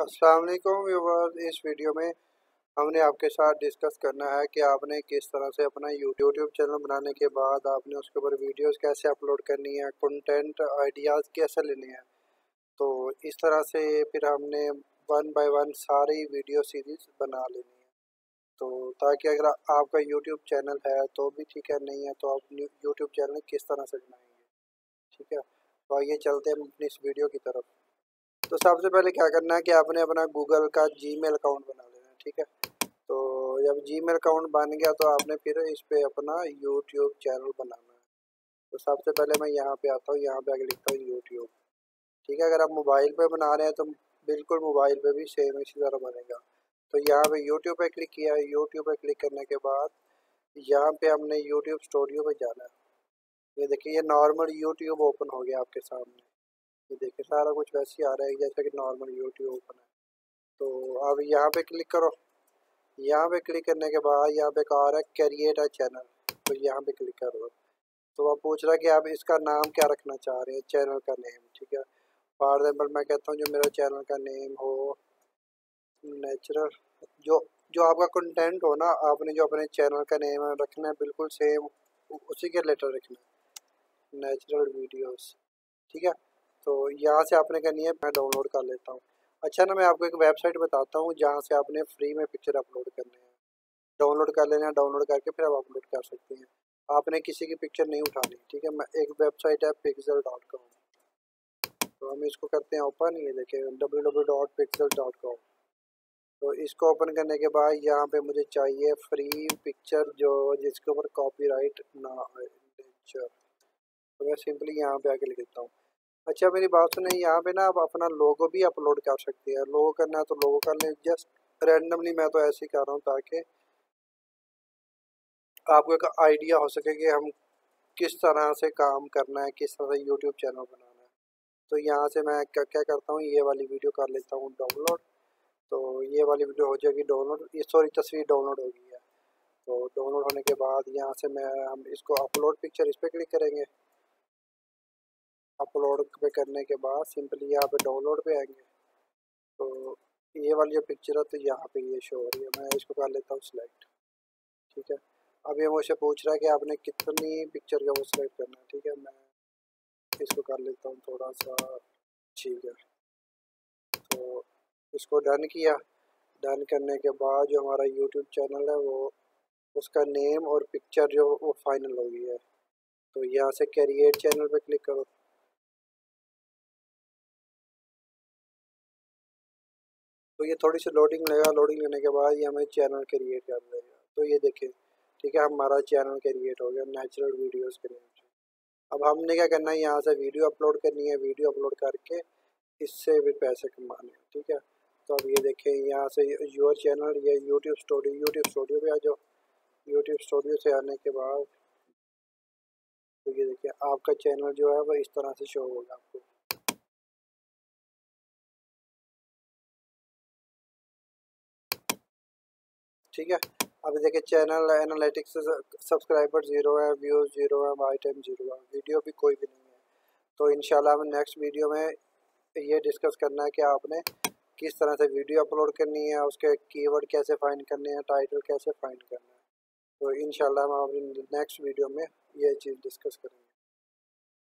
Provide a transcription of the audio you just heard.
अस्सलाम वालेकुम व्यूअर्स। इस वीडियो में हमने आपके साथ डिस्कस करना है कि आपने किस तरह से अपना यूट्यूब चैनल बनाने के बाद आपने उसके ऊपर वीडियोस कैसे अपलोड करनी है, कंटेंट आइडियाज़ कैसे लेने हैं। तो इस तरह से फिर हमने वन बाय वन सारी वीडियो सीरीज़ बना लेनी है। तो ताकि अगर आपका यूट्यूब चैनल है तो भी ठीक है, नहीं है तो आप यूट्यूब चैनल किस तरह से बनाएंगे। ठीक है, तो आइए चलते हैं अपनी इस वीडियो की तरफ। तो सबसे पहले क्या करना है कि आपने अपना गूगल का जीमेल अकाउंट बना लेना है। ठीक है, तो जब जीमेल अकाउंट बन गया तो आपने फिर इस पे अपना यूट्यूब चैनल बनाना है। तो सबसे पहले मैं यहाँ पे आता हूँ, यहाँ पे आके लिखता हूँ यूट्यूब। ठीक है, अगर आप मोबाइल पे बना रहे हैं तो बिल्कुल मोबाइल पे भी सेम इसी तरह बनेगा। तो यहाँ पे यूट्यूब पे क्लिक किया। यूट्यूब पे क्लिक करने के बाद यहाँ पे हमने यूट्यूब स्टूडियो पे जाना है। ये देखिए, ये नॉर्मल यूट्यूब ओपन हो गया आपके सामने। ये देखिए सारा कुछ वैसे ही आ रहा है जैसे कि नॉर्मल यूट्यूब ओपन है। तो अब यहाँ पे क्लिक करो। यहाँ पे क्लिक करने के बाद यहाँ पे कहा रहा है क्रिएट अ चैनल। तो यहाँ पे क्लिक करो। तो अब पूछ रहा है कि आप इसका नाम क्या रखना चाह रहे हैं, चैनल का नेम। ठीक है, फॉर एग्जाम्पल मैं कहता हूँ जो मेरा चैनल का नेम हो नेचुरल। जो जो आपका कंटेंट हो ना, आपने जो अपने चैनल का नेम रखना है बिल्कुल सेम उसी के रिलेटेड रखना है, नेचुरल वीडियोस। ठीक है, तो यहाँ से आपने करनी है, मैं डाउनलोड कर लेता हूँ। अच्छा ना, मैं आपको एक वेबसाइट बताता हूँ जहाँ से आपने फ्री में पिक्चर अपलोड करने हैं। डाउनलोड कर लेना है, डाउनलोड करके फिर आप अपलोड कर सकते हैं। आपने किसी की पिक्चर नहीं उठानी। ठीक है, मैं एक वेबसाइट है pixel.com। तो हम इसको करते हैं ओपन। ये देखें www.pixel.com। तो इसको ओपन करने के बाद यहाँ पे मुझे चाहिए फ्री पिक्चर जो जिसके ऊपर कॉपीराइट ना आए, पिक्चर। तो मैं सिंपली यहाँ पे आके लिख देता हूँ। अच्छा मेरी बात सुने, यहाँ पे ना आप अपना लोगो भी अपलोड कर सकते हैं। लोगो करना है तो लोगो कर लें, जस्ट रैंडमली मैं तो ऐसे ही कर रहा हूँ ताकि आपको एक आइडिया हो सके कि हम किस तरह से काम करना है, किस तरह से यूट्यूब चैनल बनाना है। तो यहाँ से मैं क्या क्या करता हूँ, ये वाली वीडियो कर लेता हूँ डाउनलोड। तो ये वाली वीडियो हो जाएगी डाउनलोड, ये सॉरी तस्वीर डाउनलोड हो गई है। तो डाउनलोड होने के बाद यहाँ से हम इसको अपलोड पिक्चर, इस पर क्लिक करेंगे। अपलोड पे करने के बाद सिंपली यहाँ पे डाउनलोड पे आएंगे। तो ये वाली जो पिक्चर है तो यहाँ पे ये शो हो रही है, मैं इसको कर लेता हूँ सिलेक्ट। ठीक है, अब ये मुझसे पूछ रहा है कि आपने कितनी पिक्चर का वो सिलेक्ट करना है। ठीक है, मैं इसको कर लेता हूँ थोड़ा सा। ठीक है, तो इसको डन किया। डन करने के बाद जो हमारा यूट्यूब चैनल है वो उसका नेम और पिक्चर जो वो फाइनल हो गई है। तो यहाँ से क्रिएट चैनल पे क्लिक करो। तो ये थोड़ी सी लोडिंग लेगा, लोडिंग लेने के बाद ये हमें चैनल क्रिएट कर देगा। तो ये देखिए, ठीक है, हमारा चैनल क्रिएट हो गया, नेचुरल वीडियोस क्रिएट। अब हमने क्या करना है, यहाँ से वीडियो अपलोड करनी है। वीडियो अपलोड करके इससे भी पैसे कमाने हैं। ठीक है, तो अब ये देखें यहाँ से योर चैनल, ये यूट्यूब स्टूडियो पे आ जाओ। यूट्यूब स्टूडियो से आने के बाद तो ये देखिए आपका चैनल जो है वो इस तरह से शो होगा आपको। ठीक है, अभी देखिए चैनल एनालिटिक्स सब्सक्राइबर ज़ीरो है, व्यूज़ ज़ीरो है, वाई टाइम ज़ीरो है, वीडियो भी कोई भी नहीं है। तो इंशाल्लाह हमें नेक्स्ट वीडियो में ये डिस्कस करना है कि आपने किस तरह से वीडियो अपलोड करनी है, उसके कीवर्ड कैसे फाइंड करने हैं, टाइटल कैसे फाइंड करना है। तो इंशाल्लाह हम अपनी नेक्स्ट वीडियो में ये चीज़ डिस्कस करेंगे।